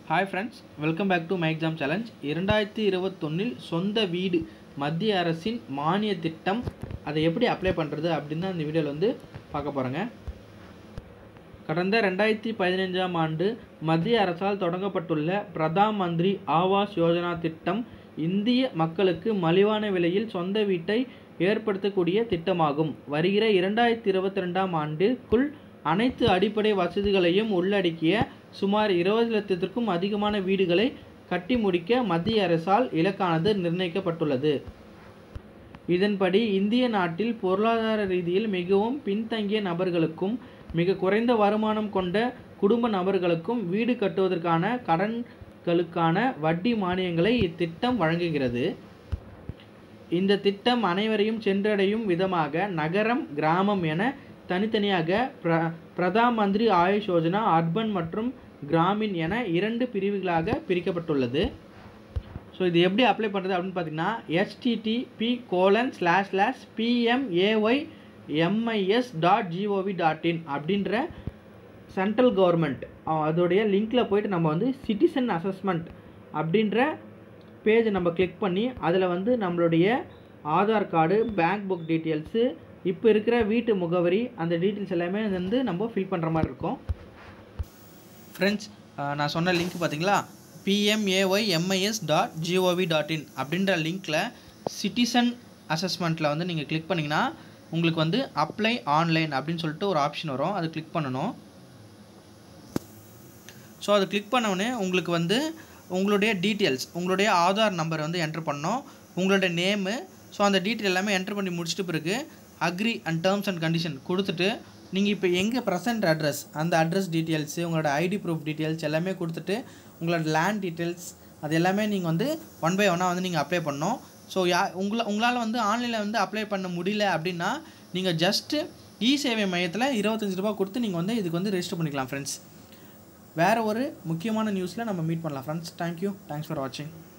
Hi friends, welcome back to my exam challenge. 2021 சொந்த வீடு மத்திய அரசின் மானிய திட்டம், அதை எப்படி அப்ளை பண்ணுறது அப்படின்னு தான் இந்த வீடியோவில் வந்து பார்க்க போகிறேங்க. கடந்த 2015ஆம் ஆண்டு மத்திய அரசால் தொடங்கப்பட்டுள்ள பிரதான் மந்திரி ஆவாஸ் யோஜனா திட்டம் இந்திய மக்களுக்கு மலிவான விலையில் சொந்த வீட்டை ஏற்படுத்தக்கூடிய திட்டமாகும். வருகிற 2022ஆம் ஆண்டுக்குள் அனைத்து அடிப்படை வசதிகளையும் உள்ளடக்கிய சுமார் 20 லட்சத்திற்கும் அதிகமான வீடுகளை கட்டி முடிக்க மத்திய அரசால் இலக்கானது நிர்ணயிக்கப்பட்டுள்ளது. இதன்படி இந்திய நாட்டில் பொருளாதார ரீதியில் மிகவும் பின்தங்கிய நபர்களுக்கும் மிக குறைந்த வருமானம் கொண்ட குடும்ப நபர்களுக்கும் வீடு கட்டுவதற்கான கடன்களுக்கான வட்டி மானியங்களை இத்திட்டம் வழங்குகிறது. இந்த திட்டம் அனைவரையும் சென்றடையும் விதமாக நகரம், கிராமம் என தனித்தனியாக பிரதான் மந்திரி ஆயுஷ் யோஜனா, அர்பன் மற்றும் கிராமின் என 2 பிரிவுகளாக பிரிக்கப்பட்டுள்ளது. ஸோ இது எப்படி அப்ளை பண்ணுறது அப்படின்னு பார்த்தீங்கன்னா, http://pmaymis.gov.in அப்படின்ற சென்ட்ரல் கவர்மெண்ட் அதோடைய லிங்க்கில் போய்ட்டு நம்ம வந்து சிட்டிசன் அசஸ்மெண்ட் அப்படின்ற பேஜை நம்ம கிளிக் பண்ணி அதில் வந்து நம்மளுடைய Aadhaar card, bank book details, இப்போ இருக்கிற வீட்டு முகவரி, அந்த டீட்டெயில்ஸ் எல்லாமே வந்து நம்ம ஃபில் பண்ணுற மாதிரி இருக்கும். ஃப்ரெண்ட்ஸ், நான் சொன்ன லிங்க் பார்த்தீங்களா, pmaymis.gov.in அப்படின்ற லிங்க்கில் சிட்டிசன் அசஸ்மெண்ட்டில் வந்து நீங்கள் கிளிக் பண்ணிங்கன்னா உங்களுக்கு வந்து அப்ளை ஆன்லைன் அப்படின்னு சொல்லிட்டு ஒரு ஆப்ஷன் வரும். அது கிளிக் பண்ணணும். ஸோ அது கிளிக் பண்ணவுடனே உங்களுக்கு வந்து உங்களுடைய டீட்டெயில்ஸ், உங்களுடைய ஆதார் நம்பர் வந்து என்ட்ரு பண்ணணும், உங்களுடைய நேமு. ஸோ அந்த டீட்டெயில் எல்லாமே என்ட்ரு பண்ணி முடிச்சிட்டு பிறகு agree and terms and condition கொடுத்துட்டு நீங்கள் இப்போ எங்கே ப்ரெசென்ட் அட்ரஸ், அந்த அட்ரஸ் டீட்டெயில்ஸு, உங்களோட ஐடி ப்ரூஃப் டீட்டெயில்ஸ் எல்லாமே கொடுத்துட்டு உங்களோட லேண்ட் டீட்டெயில்ஸ் அது எல்லாமே நீங்கள் வந்து 1 by 1 வந்து நீங்கள் அப்ளை பண்ணணும். ஸோ உங்களால் வந்து ஆன்லைனில் வந்து அப்ளை பண்ண முடியல அப்படின்னா நீங்கள் ஜஸ்ட்டு இ-சேவை மையத்தில் 25 ரூபா கொடுத்து நீங்கள் வந்து இதுக்கு வந்து ரெஜிஸ்டர் பண்ணிக்கலாம். ஃப்ரெண்ட்ஸ், வேறு ஒரு முக்கியமான நியூஸில் நம்ம மீட் பண்ணலாம். Friends, thank you. தேங்க்ஸ் ஃபார் வாட்சிங்.